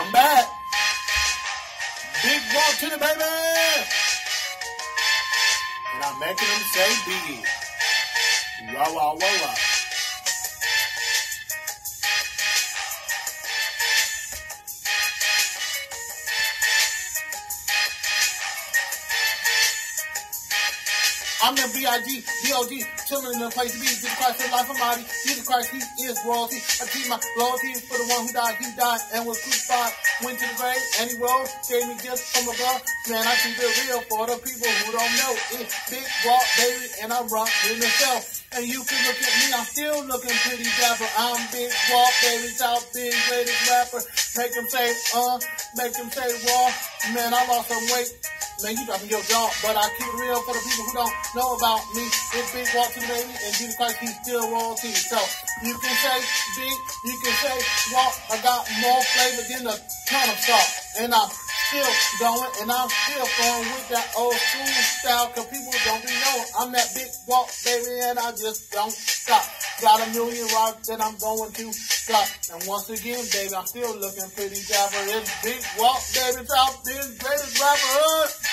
I'm back. Big walk to the baby. And I'm making them say big. Wah, wah, wah, wah. I'm the B.I.G., D.O.G., chilling in the place to be. Jesus Christ for life, Almighty. Jesus Christ, He is royalty. I keep my loyalty for the one who died. He died and was crucified. Went to the grave and He rose. Gave me gifts from above. Man, I keep it real for the people who don't know. It's Big Walk, baby, and I'm rocking the show. And you can look at me, I'm still looking pretty dapper. I'm Big Walk, baby, South Big, greatest rapper. Make them say, make them say, raw. Man, I lost some weight. Man, you dropping your jaw, but I keep it real for the people who don't know about me. It's Big Walk to the baby, and Jesus Christ, He's still royalty. So, you can say big, you can say walk. I got more flavor than a ton of salt. And I'm still going, and I'm still going with that old school style, cause people don't be knowing I'm that Big Walk, baby, and I just don't stop. Got a million rocks that I'm going to stop. And once again, baby, I'm still looking pretty dapper. It's Big Walk, baby, South Big, greatest rapper.